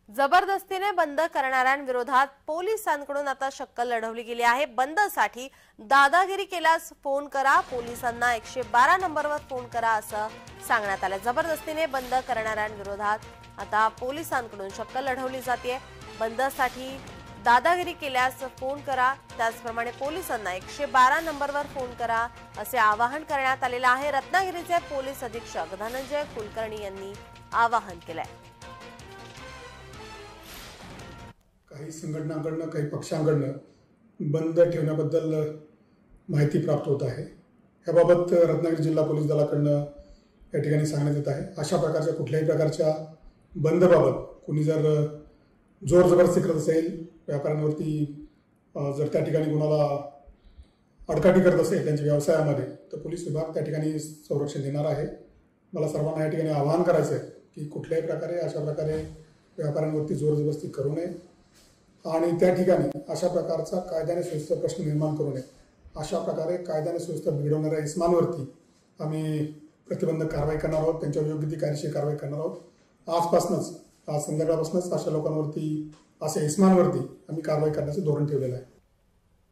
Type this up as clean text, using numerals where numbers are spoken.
जबरदस्तीने बंद करणाऱ्यांविरोधात पोलिसांकडून आता शक्कल लढवली गेली आहे। बंदसाठी दादागिरी केल्यास फोन करा, पोलिसांना 112 नंबरवर फोन करा असं सांगण्यात आलं। जबरदस्तीने बंद करणाऱ्यांविरोधात आता पोलिसांकडून शक्कल लढवली जाते। बंदसाठी दादागिरी केल्यास फोन करा, त्याचप्रमाणे पोलिसांना 112 नंबरवर फोन करा असे आवाहन करण्यात आलेले आहे। रत्नागिरीचे पोलीस अधीक्षक धनंजय कुलकर्णी यांनी आवाहन केलंय। काही संघटनांकडून काही पक्षांकडून बंद ठेवण्याबद्दल माहिती प्राप्त होत आहे। याबाबत रत्नागिरी जिल्हा पोलीस दलाकडून या ठिकाणी सांगण्यात येत आहे। अशा प्रकारच्या कुठल्याही प्रकारच्या बंदबाबत कोणी जर जोर जबरदस्ती करत असेल, व्यापाऱ्यांवरती जर त्या ठिकाणी कोणाला अडकाठी करत असेल त्यांच्या व्यवसायामध्ये, तर पोलीस विभाग त्या ठिकाणी संरक्षण देणार आहे। मला सर्वांना या ठिकाणी आवाहन करायचं आहे की कुठल्याही प्रकारे अशा प्रकारे व्यापाऱ्यांवरती जोर जबरदस्ती करू नये आणि त्या ठिकाणी अशा प्रकारचा कायद्याने सुव्यवस्था प्रश्न निर्माण करू नये। अशा प्रकारे कायद्याने सुव्यवस्था बिघडवणाऱ्या इस्मांवरती आम्ही प्रतिबंधक कारवाई करणार आहोत, त्यांच्यावर योग्य ती कायदेशीर कारवाई करणार आहोत। आज संध्याकाळपासूनच अशा लोकांवरती, अशा इस्मांवरती आम्ही कारवाई करण्याचं धोरण ठेवलेलं आहे।